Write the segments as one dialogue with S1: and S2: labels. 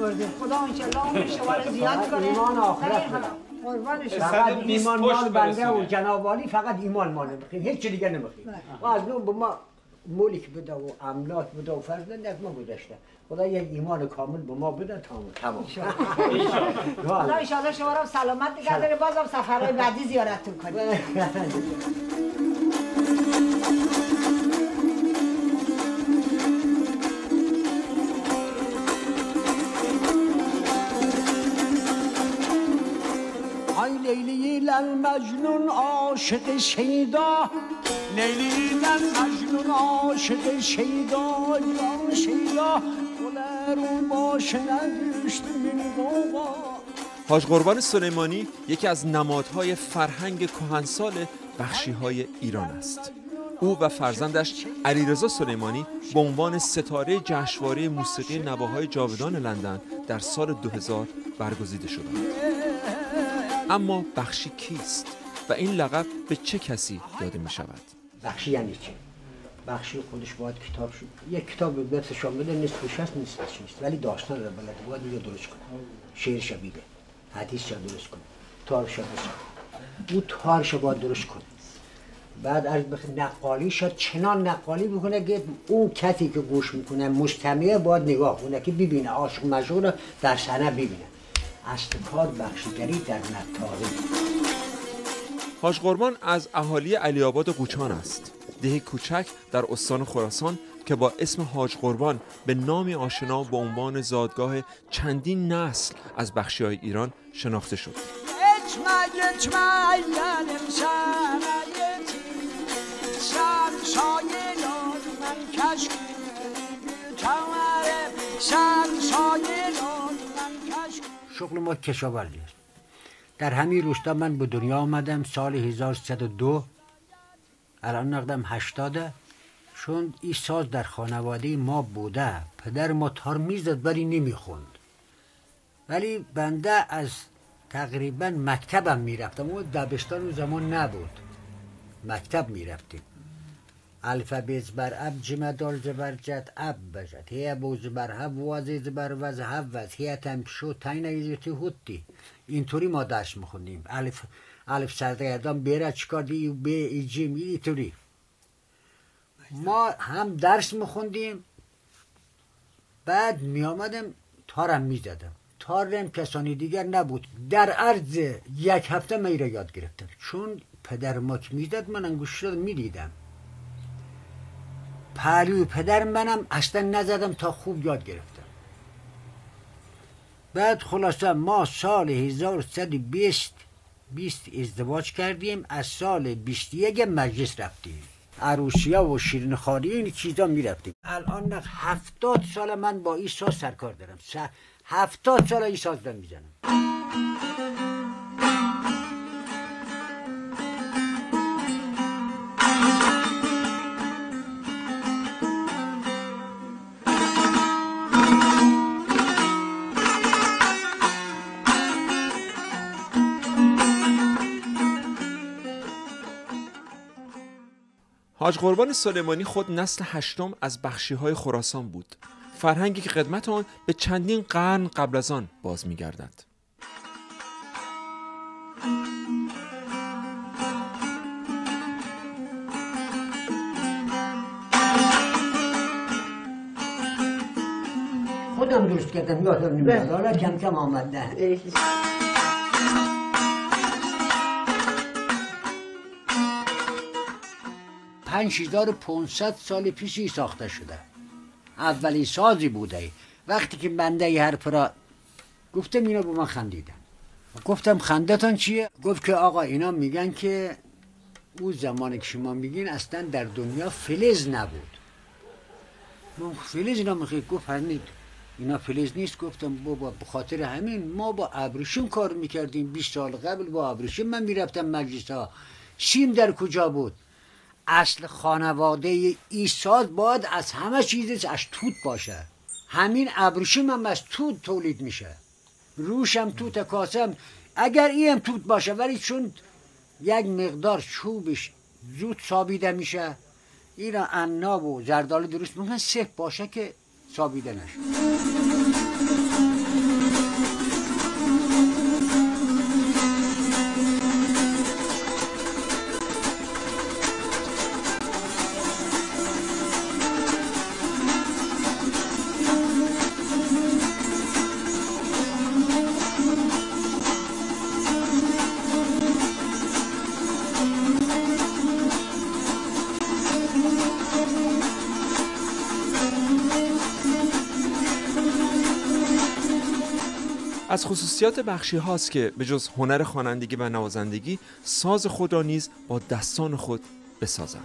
S1: بردیم. خدا انشالله اون شما رو زیاد کنه.
S2: ایمان آخرت
S1: قربانش.
S2: فقط ایمان مال بنده و جناب والی فقط ایمان مال نمیخویم، هیچ چیز دیگه نمیخویم. و از اون به ما ملک بده و املاک بده و فرزند از ما گذشته. خدا یک ایمان کامل به ما بده تمام.
S1: خدا انشالله شما رو سلامت نگه داره، بازم سفرهای بعدی زیارتتون کنیم.
S2: ای لیلی لل مجنون عاشق شیدا، لیلی لل مجنون عاشق شیدا، یا شیدا گلرون باش نداشت من بابا.
S3: حاج قربان سلیمانی یکی از نمادهای فرهنگ کهنسال بخشی‌های ایران است. او و فرزندش علیرضا سلیمانی به عنوان ستاره جشنواره موسیقی نواهای جاودان لندن در سال 2000 برگزیده شدند. اما بخشی کیست و این لقب به چه کسی داده می شود؟
S2: بخشی یعنی چه؟ بخشی خودش باید کتاب شد. یک کتاب به دستشان بده نصفش هست نصفش نیست، ولی داستان رو بلده باید دیگه درست کنه. شعرش بیده، حدیثش درست کنه، تارش درست کنه. او تارش باید درست کنه. بعد از نقالی شد چنان نقالی بکنه که اون کسی که گوش میکنه مستمع باید نگاه کنه که ببینه عاشق مشهور در صحنه ببینه. اصل کار بخشیگری در نطاقی.
S3: حاج قربان از اهالی علی آباد قوچان است، دهی کوچک در استان خراسان که با اسم حاج قربان به نامی آشنا به عنوان زادگاه چندین نسل از بخشی‌های ایران شناخته شد.
S2: شغل ما کشاورزی است. در همین روستا من به دنیا آمدم سال 1102. الان نقدم 80. چون این ساز در خانواده ما بوده، پدر ما تار میزد ولی نمیخوند، ولی بنده از تقریبا مکتبم میرفتم. اون دبستان اون زمان نبود، مکتب میرفتیم. الف بیز بر اب جمع دال زبر جد اب بجد هی بو زبر هب وازی زبر وز هب وز هی تمشو تاین ایزیتی هوتی. اینطوری ما درس میخوندیم. الف سردگردان بیره چکار دی بی ای جیم اینطوری. ما هم درس میخوندیم، بعد میامدم تارم میزدم. تارم کسانی دیگر نبود. در عرض یک هفته من را یاد گرفتم، چون پدر ما که میزد من انگوش رو میدیدم. پهلوی پدر منم اصلا نزدم تا خوب یاد گرفتم. بعد خلاصه ما سال 1120 ازدواج کردیم. از سال 21 مجلس رفتیم، عروسیا و شیرین خاری این چیزا میرفتیم. الان 70 سال من با این ساز سرکار دارم. 70 سال این ساز دارم میزنم.
S3: حاج قربان سلیمانی خود نسل هشتم از بخشی‌های خراسان بود، فرهنگی که قدمت آن به چندین قرن قبل از آن باز می‌گردد.
S2: خودم درست کردم، یادم نمیاد، حالا کم کم آمده. 5500 سال پیشی ساخته شده. اولی سازی بوده. وقتی که بنده ی حرف را گفتم اینا به من خندیدن. گفتم خندتان چیه؟ گفت که آقا اینا میگن که اون زمانی که شما میگین اصلا در دنیا فلز نبود. من فلز اینا میخواد. گفت اینا فلز نیست. گفتم بابا به خاطر همین ما با ابریشم کار میکردیم. 20 سال قبل با ابریشم من میرفتم مجلس ها. سیم در کجا بود؟ اصل خانواده ایساد باید از همه چیزش از توت باشه. همین ابریشم هم از توت تولید میشه. روشم توت کاسم اگر این توت باشه، ولی چون یک مقدار چوبش زود سابیده میشه، اینا عناب و زردالو درست میکنن سفت باشه که سابیده نشه.
S3: از خصوصیات بخشی هاست که به جز هنر خوانندگی و نوازندگی ساز خود را نیز با دستان خود بسازند.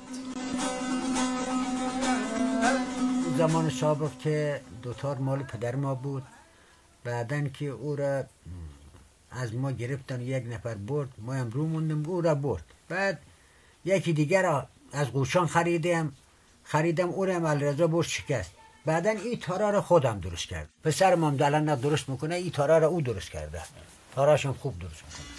S2: زمان سابق که دوتار مال پدر ما بود، بعدن که او را از ما گرفتن، یک نفر برد، ما هم رو موندیم، او را برد. بعد یکی دیگر را از قوچان خریدم او را هم علیرضا برد شکست. بعدن این تارا را خودم درست کرد. پسرم هم دلن درست میکنه، این تارا را او درست کرده. تاراش هم خوب درست میکنه.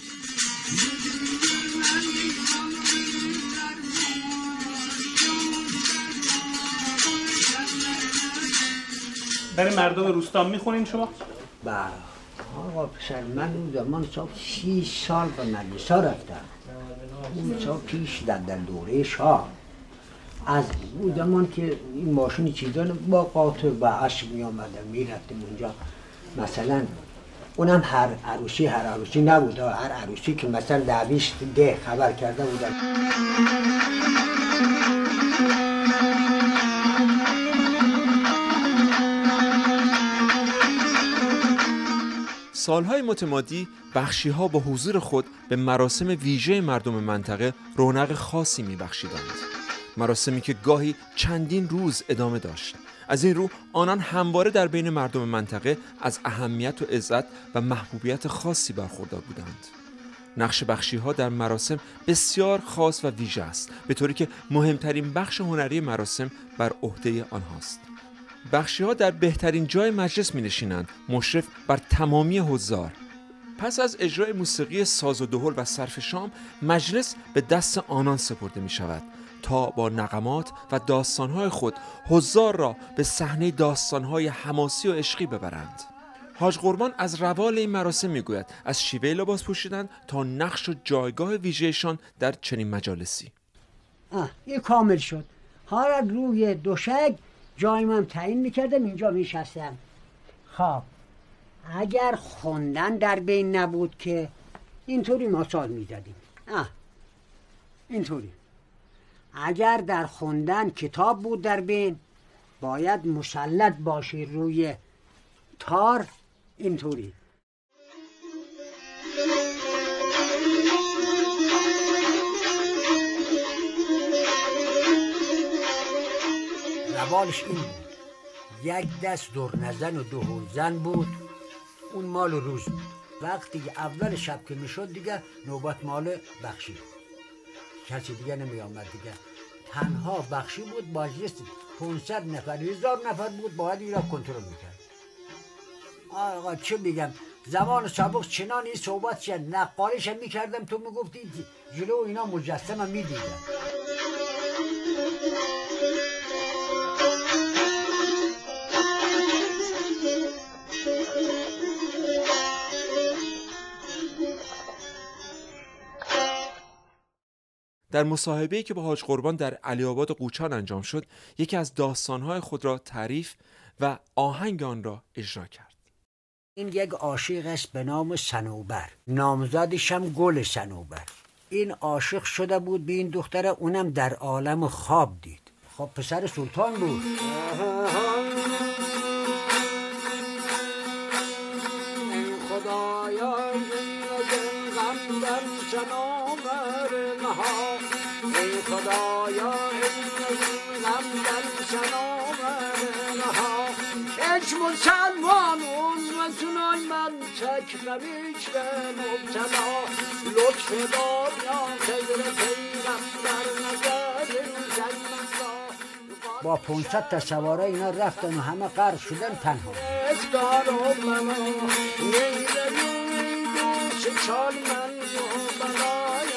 S4: برای مردم روستا میخونین شما؟
S2: بله آقا پسر، من اون زمان صاحب 6 سال به مدرسه رفتم. اون صاحب پیش در دوره شاه، از اون زمان که این ماشین چیزان با قاطر و اسب می آمدم میرفتیم اونجا. مثلا اونم هر عروسی نبود، هر عروسی که مثلا دعویش ده خبر کرده بودن.
S3: سالهای متمادی بخشی‌ها با حضور خود به مراسم ویژه مردم منطقه رونق خاصی می‌بخشیدند. مراسمی که گاهی چندین روز ادامه داشت. از این رو آنان همواره در بین مردم منطقه از اهمیت و عزت و محبوبیت خاصی برخوردار بودند. نقش بخشی‌ها در مراسم بسیار خاص و ویژه است، به طوری که مهمترین بخش هنری مراسم بر عهده آنهاست. بخشی‌ها در بهترین جای مجلس می‌نشینند، مشرف بر تمامی حضار. پس از اجرای موسیقی ساز و دهل و صرف شام، مجلس به دست آنان سپرده می‌شود تا با نغمات و داستان‌های خود حضار را به صحنه داستان‌های حماسی و عشقی ببرند. حاج قربان از روال این مراسم می‌گوید، از شیوه لباس پوشیدن تا نقش و جایگاه ویژه‌شان در چنین مجالسی.
S2: این کامل شد. حالا روی دوشک جایم هم تعیین میکردم، اینجا میشستم. خب اگر خوندن در بین نبود که اینطوری ما ساز میزدیم، اینطوری. اگر در خوندن کتاب بود در بین، باید مسلط باشی روی تار، اینطوری. روالش این بود، یک دست درنزن و دهلزن بود، اون مال روز بود. وقتی اول شب که میشد دیگه نوبت مال بخشی، کسی دیگه نمی آمد دیگه. تنها بخشی بود، مجلس 500 نفر 1000 نفر بود، باید این را کنترل میکرد. آقا چه بگم، زمان سابق چنان این صحبت شد، نقالیش میکردم تو میگفتی جلو اینا مجسم هم میدیدم.
S3: در مصاحبه‌ای که با حاج قربان در علی‌آباد قوچان انجام شد، یکی از داستان‌های خود را تعریف و آهنگ آن را اجرا کرد.
S2: این یک عاشق است به نام صنوبر، نامزدش هم گل صنوبر. این عاشق شده بود به این دختره، اونم در عالم خواب دید. خب پسر سلطان بود. خدایا ای خدایا غم در شناورها، هیچ مسلمانون و سنای من تکنویش به مبتلا، لطف دار یا خیر پیغمبر نظر زنمسا. با 500 تا سواره اینا رفتن و همه غرق شدن تنها. افدار منو نیرمی دوش چال من و بلای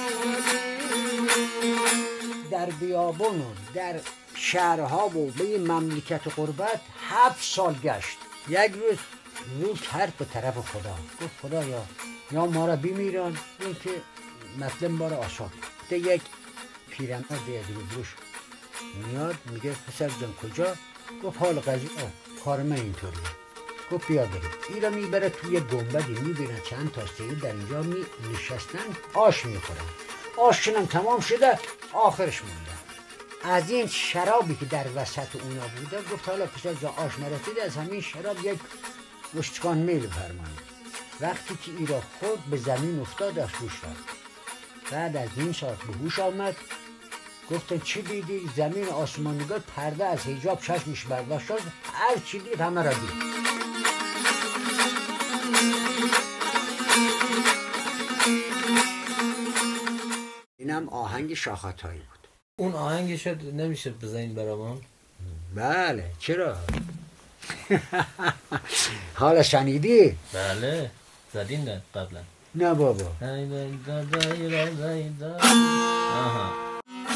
S2: در بیابان و در شهرها و به مملکت قربت 7 سال گشت. یک روز کرد به طرف خدا، گفت خدایا یا ما را بمیران، این که مطلب ما را آسان. ده یک پیرمرد روش میاد میگه پسر جان کجا؟ گفت حال قضیه کار من اینطوریه. گفت بیا بریم. این را میبره توی گنبدی، میبینن چند تا سید در اینجا نشستن آش میخورن. آششون تمام شده، آخرش مونده. از این شرابی که در وسط اونا بوده گفت حالا پسر جان آش نرسیده، از همین شراب یک مشتکان میل فرمایید. وقتی که ای را خورد به زمین افتاد از هوش رفت. بعد از این ساعت به هوش آمد. گفتن چی دیدی؟ زمین آسمان نگاه، پرده از حجاب چشمش برداشت شد، هر چی دید همه را دید. اینم آهنگ شاخاتایی بود.
S5: اون آهنگش نمیشه بزنید برامون؟
S2: بله چرا؟ حالا شنیدی؟
S5: بله زدین نه قبلا؟
S2: نه بابا.
S5: آها.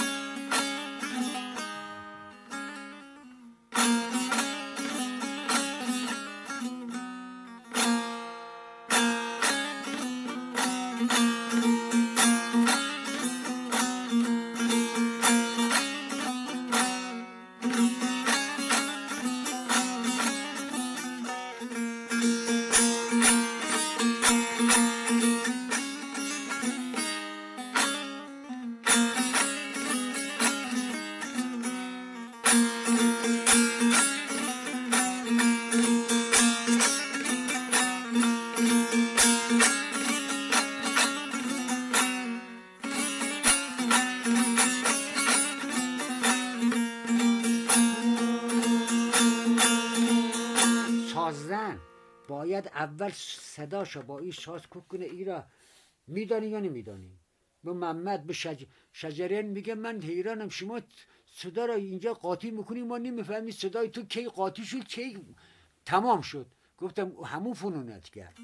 S2: باید اول صداشو با این ساز کوک کنه. ای را میدانی یا نمیدانی؟ به محمد به شجریان میگه من حیرانم شما صدا را اینجا قاطی میکنی ما نمیفهمی صدای تو کی قاطی شد کی تمام شد. گفتم همون فنونت کرد.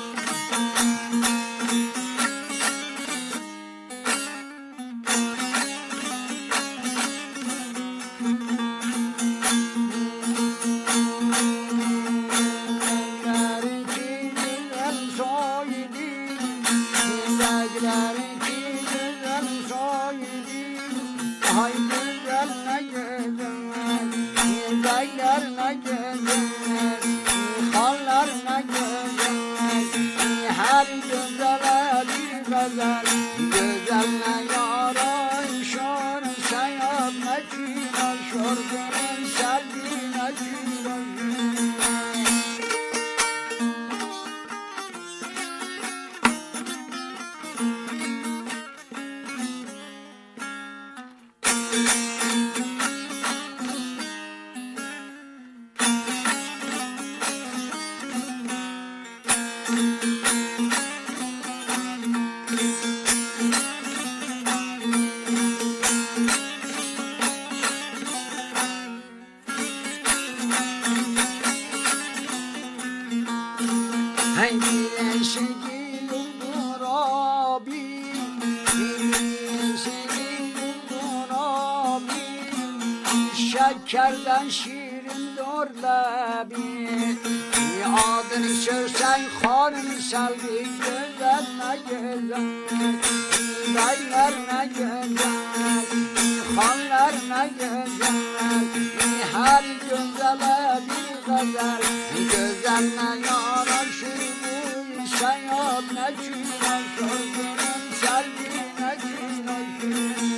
S2: کردن شیرین دور لبی آدن سرسن خانم سلوی گذر نگذن دایلر نگذن خانلر نگذن هر گذل بی غزل گذل نیارا شیرین سیاد نچینا شرگنم سلوی نچینا شیرین.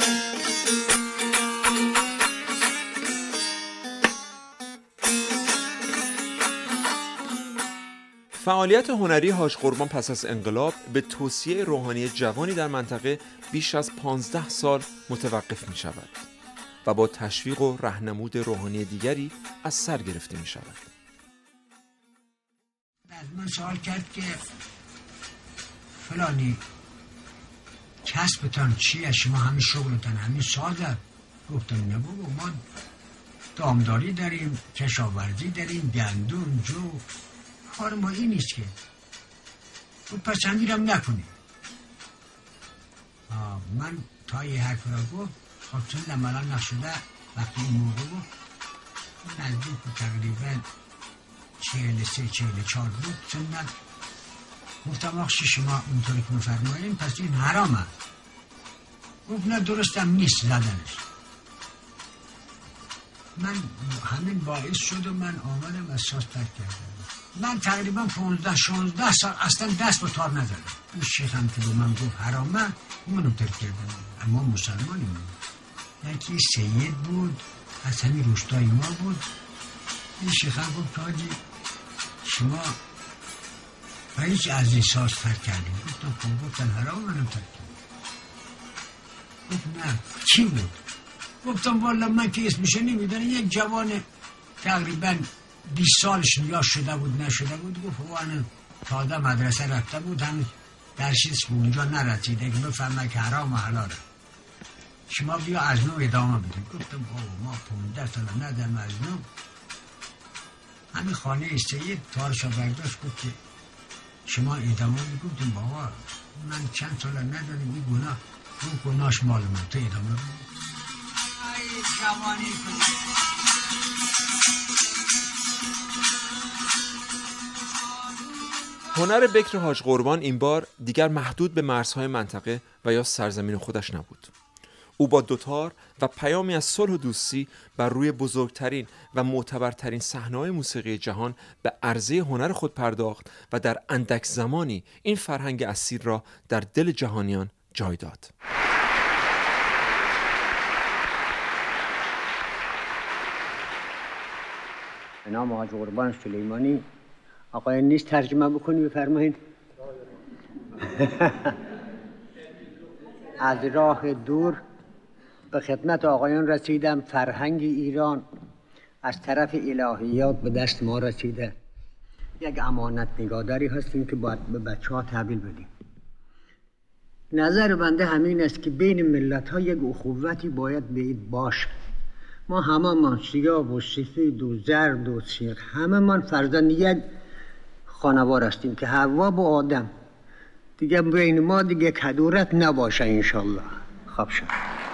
S3: فعالیت هنری حاج قربان پس از انقلاب به توصیه روحانی جوانی در منطقه بیش از 15 سال متوقف می شود و با تشویق و راهنمود روحانی دیگری از سر گرفته می شود.
S2: از من سوال کرد که فلانی کسبتان چیه؟ شما همین شغلتان همین سازه؟ گفتم نه بابا ما دامداری داریم، کشاورزی داریم، گندم، جو. کار ما این نیست که پس همیرم نکنی. من تا یه حرف را گفت خب چون عملا نشده وقتی این موقع بود نزدیک تقریبا 43-44 بود. چون من گفتم آخشی شما اونطوری که مفرماییم پس این حرامه. گفت نه درستم نیست زدنش. من همین باعث شد و من آمدم اساس ترک کردم. من تقریبا 15-16 سال اصلا دست به تار نزدم. اون شیخ هم که به من گفت حرامه منو ترک کردم. اما مسلمانیم. یکی سید بود از همین روستای ما بود. این شیخ هم گفت حاجی شما و هیچ از این ساز ترک کردیم. گفتن حرام منم ترک کردیم. گفت نه چی بود؟ گفتم والا من که اسمشو نمیدونم. یک جوان تقریبا 20 سالش یا شده بود نشده بود. گفت وانا تازه مدرسه رفته بود، هم درسش به اونجا نرسیده که بفهمه که حرام و حلاله. شما بیا از نو ادامه بده. گفتم بابا ما 15 سال ندم از نو. همین خانه سید تارشا برداشت گفت که شما ادامه بده. گفتم بابا من چند سال ندارم این گناه، اون گناهش مال من، تو ادامه بده. ای جوانی
S3: هنر بکر حاج قربان این بار دیگر محدود به مرزهای منطقه و یا سرزمین خودش نبود. او با دوتار و پیامی از صلح و دوستی بر روی بزرگترین و معتبرترین صحنه‌های موسیقی جهان به عرضه هنر خود پرداخت و در اندک زمانی این فرهنگ اصیل را در دل جهانیان جای داد.
S2: به نام حاج قربان سلیمانی. آقای نیست ترجمه بکنی بفرمایید. از راه دور به خدمت آقایان رسیدم. فرهنگ ایران از طرف الهیات به دست ما رسیده. یک امانت نگهداری هستیم که باید به بچه ها تحویل بدیم. نظر بنده همین است که بین ملت ها یک اخوتی باید باشه. ما همه من سیاه و سفید و زرد و سیاه، همه من فرزند یک خانوار هستیم که حوا و آدم دیگه بین ما دیگه کدورت نباشه انشالله. خوب شد.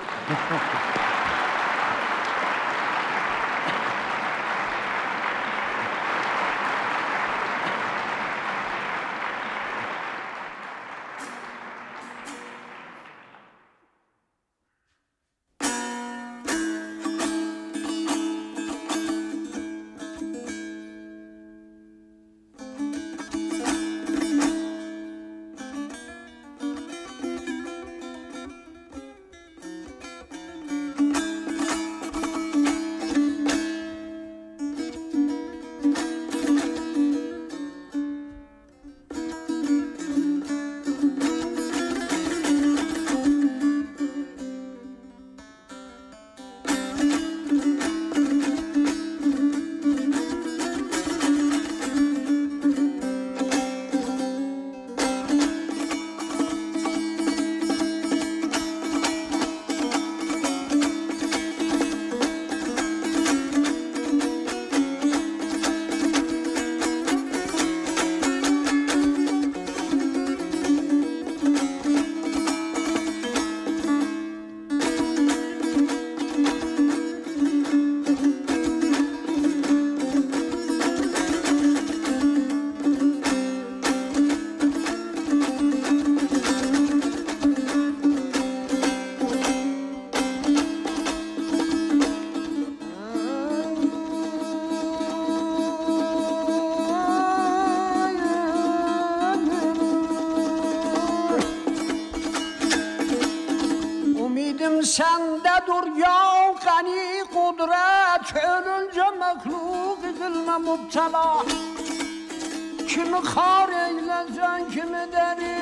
S6: Sende dur ya gani kudret, ölünce mehluk zulme mubtela. Kimi khar eylezen, kimi deri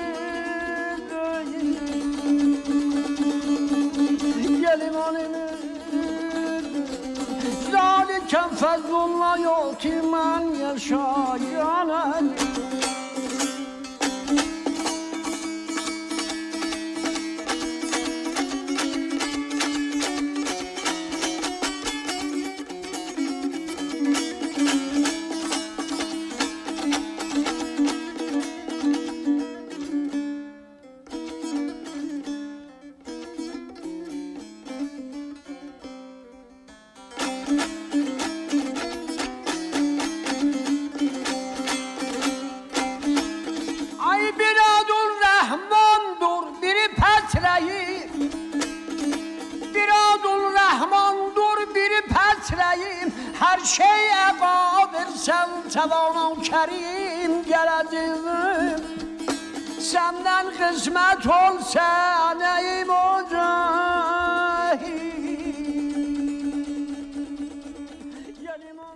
S6: gelim animi zaliken fezlullah yok iman yaşayan elim. Her şey qadirsən, təvanan kərim gəl əzizim. Səndən qismət olsa nəyim olacaq.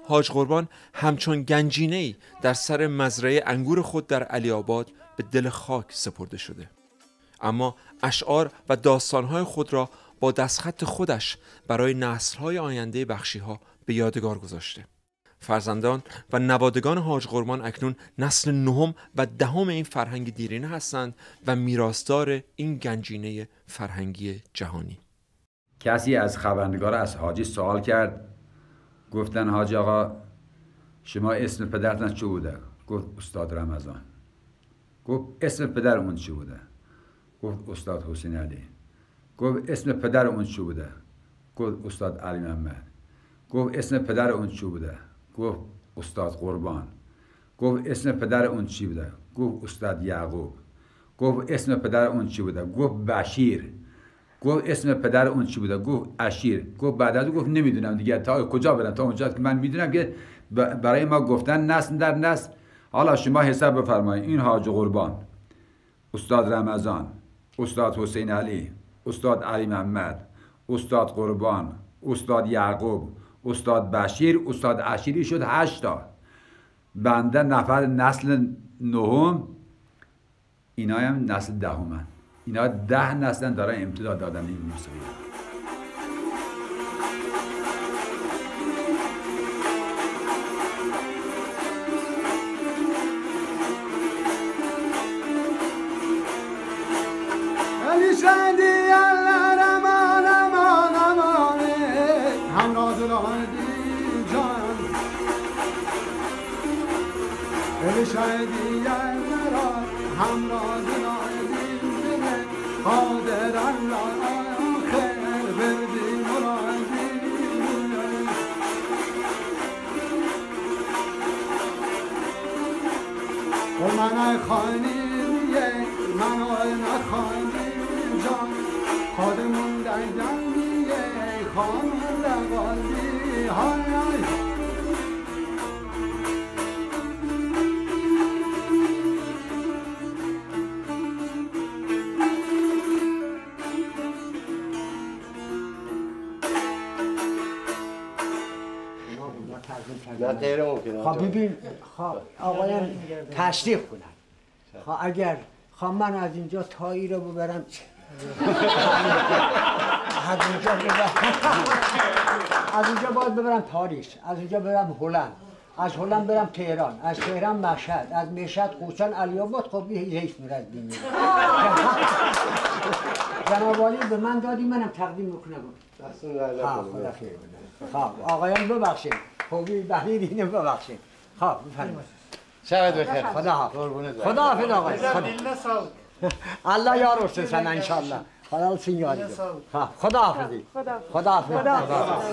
S3: حاج قربان همچون گنجینه‌ای در سر مزرعه انگور خود در علی آباد به دل خاک سپرده شده. اما اشعار و داستانهای خود را با دستخط خودش برای نسل‌های آینده بخشی‌ها به یادگار گذاشته. فرزندان و نوادگان حاج قربان اکنون نسل نهم و دهم این فرهنگ دیرینه هستند و میراثدار این گنجینه فرهنگی جهانی.
S7: کسی از خبرنگار از حاجی سوال کرد، گفتن حاج آقا شما اسم پدرتان چی بوده؟ گفت استاد رمضان. گفت اسم پدر اون چی بوده؟ گفت استاد حسین علی. گفت اسم پدر اون چی بوده؟ گفت استاد علی محمد. گفت اسم پدر اون چی بوده؟ گفت استاد قربان. گفت اسم پدر اون چی بوده؟ گفت استاد یعقوب. گفت اسم پدر اون چی بوده؟ گفت بشیر. گفت اسم پدر اون چی بوده؟ گفت اشیر. گفت بعد از گفت نمیدونم دیگه تا کجا برم، تا اونجا که من میدونم که برای ما گفتن نسل در نسل. حالا شما حساب بفرمایید، این حاج قربان، استاد رمضان، استاد حسین علی، استاد علی محمد، استاد قربان، استاد یعقوب، استاد بشیر، استاد اشیری شد 8 تا. بنده نفر نسل نهم، اینا هم نسل دهمن. اینا 10 نسل دارن امتداد دادن این موسیقی.
S2: خب ببین، خب آقایان تصدیق کنن. خب اگر من از اینجا تایی رو ببرم از اینجا باید ببرم پاریس، از اینجا برم هلند، از هلند برم تهران، از تهران مشهد، از مشهد خوشان علی آباد. خب هیچ میرد بینید جناب عالی به من دادی، منم تقدیم میکنم. خدا خیر بده. خب آقایان ببخشید، خوبی بهیر اینه ببخشید. خب بفرمایید.
S8: شب بخیر.
S2: خدا حافظ. خدا حافظ آقای. الله یار و سن ان شاء الله. خدا سینیاری. خدا حافظ. خدا حافظ.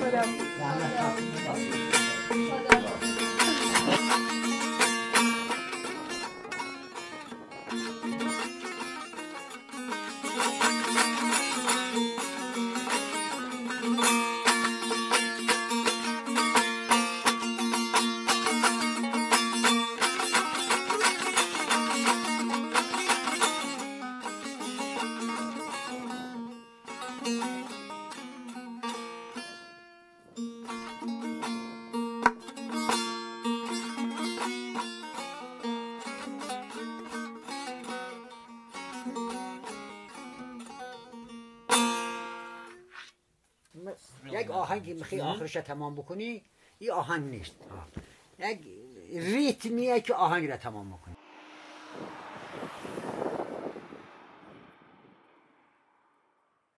S2: یک آهنگی میخوای آخرش تمام بکنی، این آهنگ نیست. یک ریتمیه که آهنگ را تمام بکنی.